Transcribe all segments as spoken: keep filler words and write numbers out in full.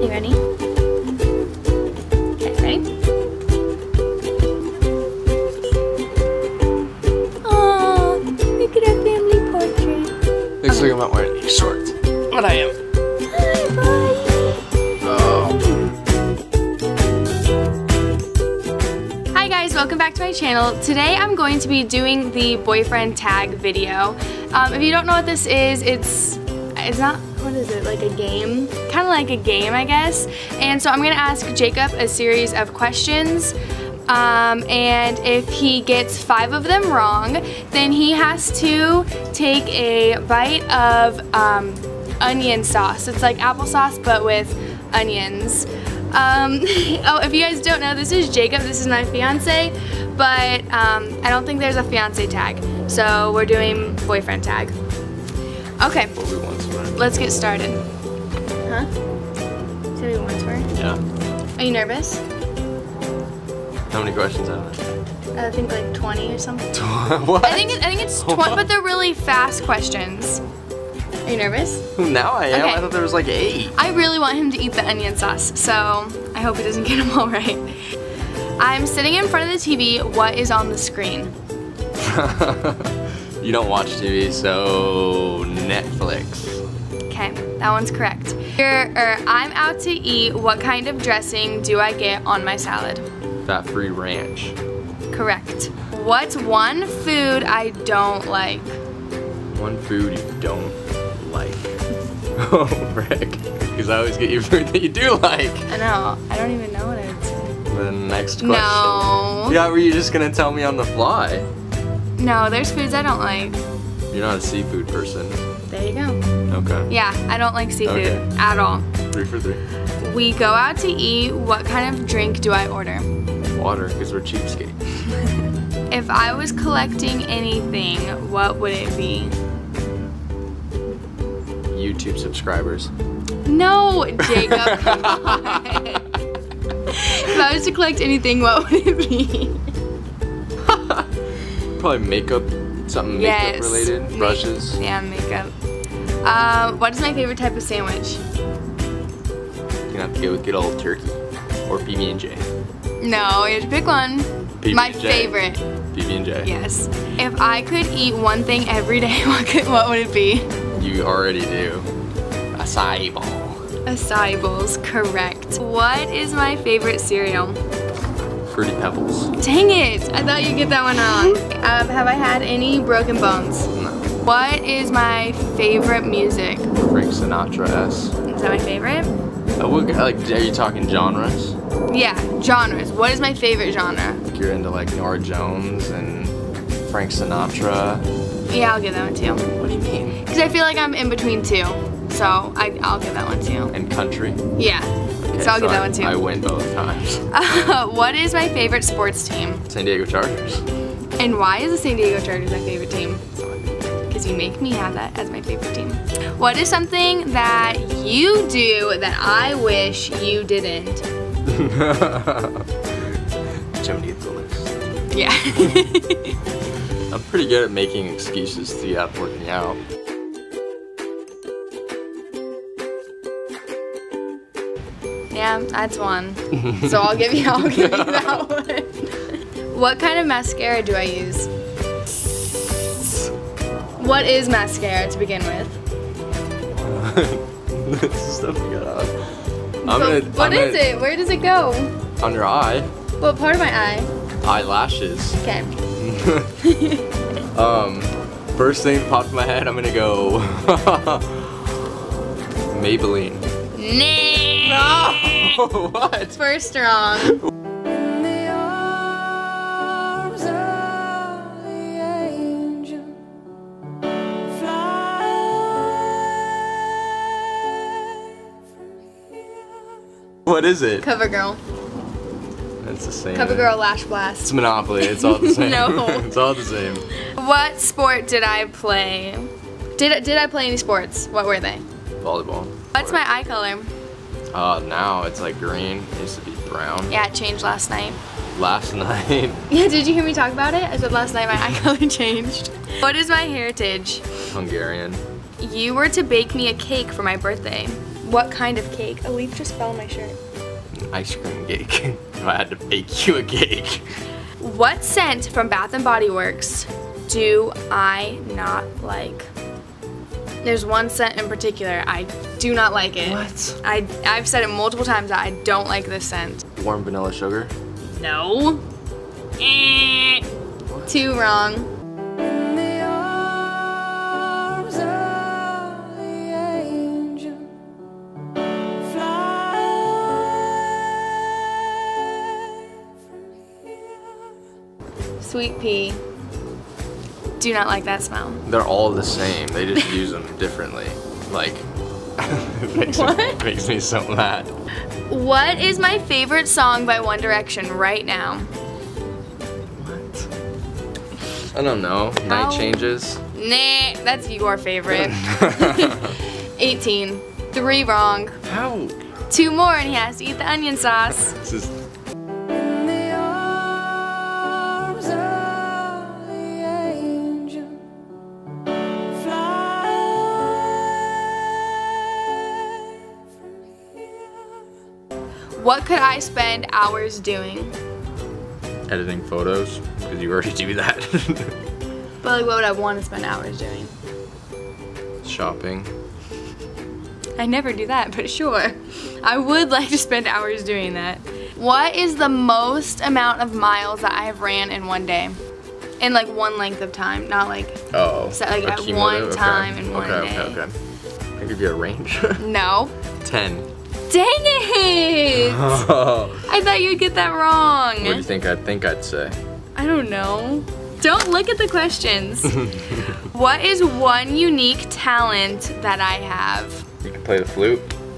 You ready? Okay, ready? Aww, look at our family portrait. Looks like I'm not wearing any shorts, but I am. Hi, bye. Oh. Hi guys, welcome back to my channel. Today I'm going to be doing the boyfriend tag video. Um, if you don't know what this is, it's it's not, what is it, like a game? Kind of like a game, I guess. And so I'm going to ask Jacob a series of questions. Um, and if he gets five of them wrong, then he has to take a bite of um, onion sauce. It's like applesauce, but with onions. Um, oh, if you guys don't know, this is Jacob. This is my fiance, but um, I don't think there's a fiance tag, so we're doing boyfriend tag. Okay, let's get started. Huh? Say we once were? Yeah. Are you nervous? How many questions are there? I think like twenty or something. What? I think it, I think it's twenty, but they're really fast questions. Are you nervous? Now I am. Okay. I thought there was like eight. I really want him to eat the onion sauce, so I hope he doesn't get them all right. I'm sitting in front of the T V. What is on the screen? You don't watch T V, so Netflix. Okay, that one's correct. Here, er, I'm out to eat. What kind of dressing do I get on my salad? Fat-free ranch. Correct. What's one food I don't like? One food you don't like. Oh, Rick. Because I always get you food that you do like. I know. I don't even know what I would say. The next question. No. Yeah, were you just going to tell me on the fly? No, there's foods I don't like. You're not a seafood person. There you go. Okay. Yeah, I don't like seafood Okay. at all. Three for three. We go out to eat. What kind of drink do I order? Water, because we're cheapskates. If I was collecting anything, what would it be? YouTube subscribers. No, Jacob, come on. If I was to collect anything, what would it be? Probably makeup, something Yes. makeup related, Ma- brushes. Yeah, makeup. Uh, what is my favorite type of sandwich? You're gonna have to go with good old turkey or P B and J. No, you have to pick one. P B My and J. favorite. P B and J. Yes. If I could eat one thing every day, what could, what would it be? You already do. Acai bowl. Acai bowls, correct. What is my favorite cereal? Fruity Pebbles. Dang it! I thought you'd get that one wrong. Um, have I had any broken bones? No. What is my favorite music? Frank Sinatra-esque. Is that my favorite? Uh, what, like, are you talking genres? Yeah, genres. What is my favorite genre? Like you're into like Nora Jones and Frank Sinatra. Yeah, I'll give that one too. What do you mean? Because I feel like I'm in between two. So I, I'll give that one too. And country. Yeah. Okay, so I'll give I, that one too. I win both times. Uh, what is my favorite sports team? San Diego Chargers. And why is the San Diego Chargers my favorite team? Because you make me have that as my favorite team. What is something that you do that I wish you didn't? Jimmy gets the list. Yeah. I'm pretty good at making excuses to get out working out. Yeah, that's one. So I'll give you, I'll give you that one. What kind of mascara do I use? What is mascara to begin with? This is stuff you got on. I'm But gonna, what I'm is gonna, it? Where does it go? On your eye. What part of my eye? Eyelashes. Okay. um, first thing that popped in my head, I'm gonna go Maybelline. Nay. No! What? First wrong. What is it? CoverGirl. It's the same. CoverGirl Lash Blast. It's Monopoly. It's all the same. No. It's all the same. What sport did I play? Did, did I play any sports? What were they? Volleyball. What's my eye color? Uh, now it's like green. It used to be brown. Yeah, it changed last night. Last night. Yeah, did you hear me talk about it? I said last night my eye color changed. What is my heritage? Hungarian. You were to bake me a cake for my birthday. What kind of cake? A leaf just fell on my shirt. Ice cream cake. If I had to bake you a cake. What scent from Bath and Body Works do I not like? There's one scent in particular. I do not like it. What? I, I've said it multiple times that I don't like this scent. Warm vanilla sugar? No. Eh. Too wrong. Sweet pea. Do not like that smell. They're all the same. They just use them differently. Like, it makes, What? Me, it makes me so mad. What is my favorite song by One Direction right now? What? I don't know. How? Night Changes? Nah, that's your favorite. eighteen. Three wrong. How? Two more and he has to eat the onion sauce. This is... What could I spend hours doing? Editing photos, because you already do that. But like, what would I want to spend hours doing? Shopping. I never do that, but sure. I would like to spend hours doing that. What is the most amount of miles that I have ran in one day? In like one length of time, not like, Oh. so like at Accumulative? one time okay. in one okay, day. Okay, okay, okay. I'll give you a range. No. Ten. Dang it! Oh. I thought you'd get that wrong. What do you think I'd think I'd say? I don't know. Don't look at the questions. What is one unique talent that I have? You can play the flute.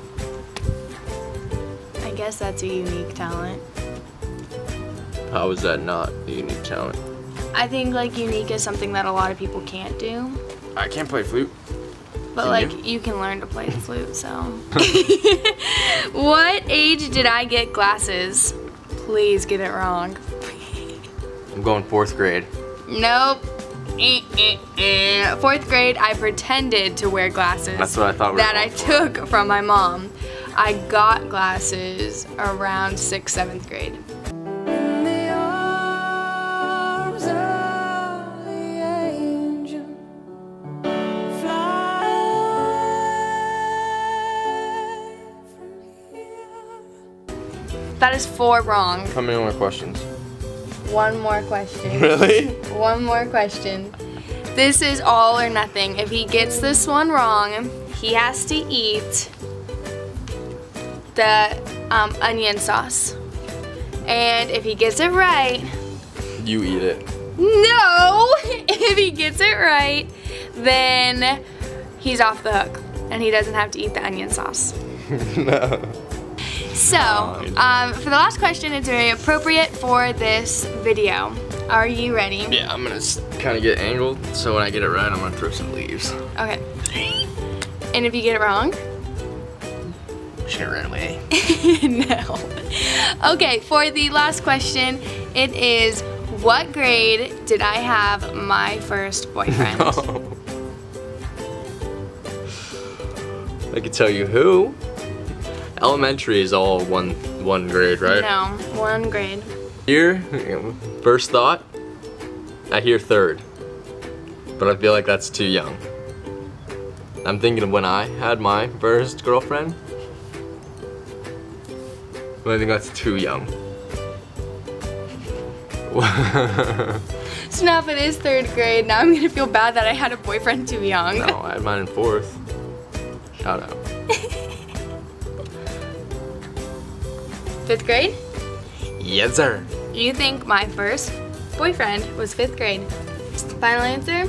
I guess that's a unique talent. How is that not a unique talent? I think like unique is something that a lot of people can't do. I can't play flute. But Can like you? you can learn to play the flute, so. What age did I get glasses? Please get it wrong. I'm going fourth grade. Nope. Eh, eh, eh. Fourth grade, I pretended to wear glasses. That's what I thought we were That I going for. took from my mom. I got glasses around sixth, seventh grade. That is four wrong. How many more questions? One more question. Really? One more question. This is all or nothing. If he gets this one wrong, he has to eat the um, onion sauce. And if he gets it right, You eat it. no! If he gets it right, then he's off the hook. And he doesn't have to eat the onion sauce. No. So, um, for the last question, it's very appropriate for this video. Are you ready? Yeah, I'm gonna kind of get angled, so when I get it right, I'm gonna throw some leaves. Okay. And if you get it wrong? She's gonna run away. No. Okay, for the last question, it is, what grade did I have my first boyfriend? No. I can tell you who. Elementary is all one one grade, right? No, one grade. Here, first thought, I hear third, but I feel like that's too young. I'm thinking of when I had my first girlfriend, but I think that's too young. So now if it is third grade, now I'm gonna feel bad that I had a boyfriend too young. No, I had mine in fourth. Shout out. Fifth grade? Yes, sir. You think my first boyfriend was fifth grade? Final answer?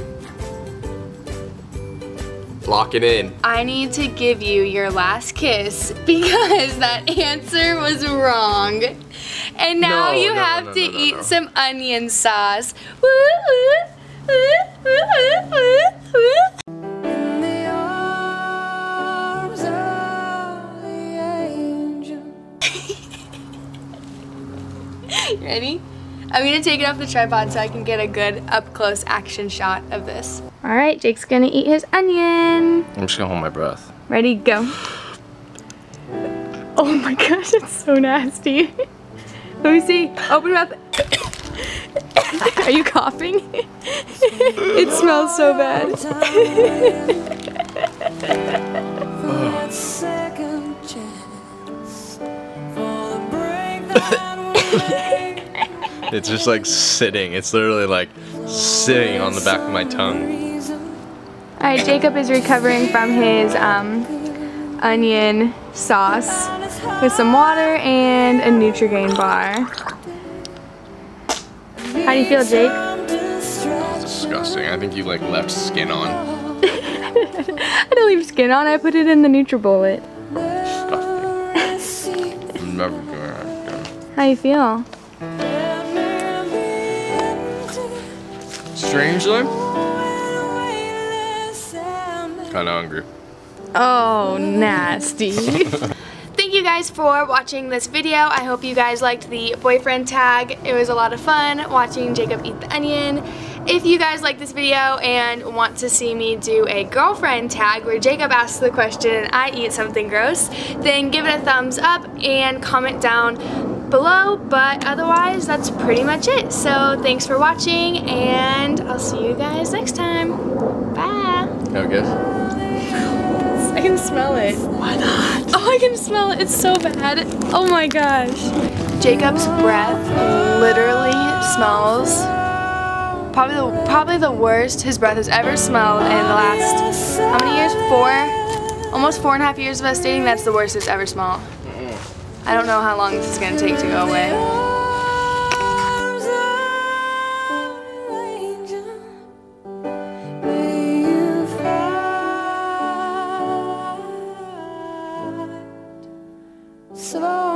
Lock it in. I need to give you your last kiss because that answer was wrong. And now No, you no, have no, to no, no, eat no. some onion sauce. Woo, woo, woo, woo, woo, woo. Ready? I'm gonna take it off the tripod so I can get a good up-close action shot of this. All right, Jake's gonna eat his onion. I'm just gonna hold my breath. Ready, go. Oh my gosh, it's so nasty. Let me see. Open your mouth. Are you coughing? It smells so bad. It's just like sitting. It's literally like sitting on the back of my tongue. Alright, Jacob is recovering from his um, onion sauce with some water and a Nutrigrain bar. How do you feel, Jake? It's disgusting. I think you like left skin on. I didn't leave skin on. I put it in the NutriBullet. Disgusting. I'm never doing that again. How do you feel? Strangely, kind of hungry. Oh, nasty. Thank you guys for watching this video. I hope you guys liked the boyfriend tag. It was a lot of fun watching Jacob eat the onion. If you guys like this video and want to see me do a girlfriend tag where Jacob asks the question and I eat something gross, then give it a thumbs up and comment down below, but otherwise that's pretty much it. So thanks for watching and I'll see you guys next time. Bye. Have a guess? I can smell it. Why not? Oh, I can smell it. It's so bad. Oh my gosh. Jacob's breath literally smells probably the, probably the worst his breath has ever smelled in the last, how many years? Four? Almost four and a half years of us dating. That's the worst it's ever smelled. I don't know how long this is going to take to go away. So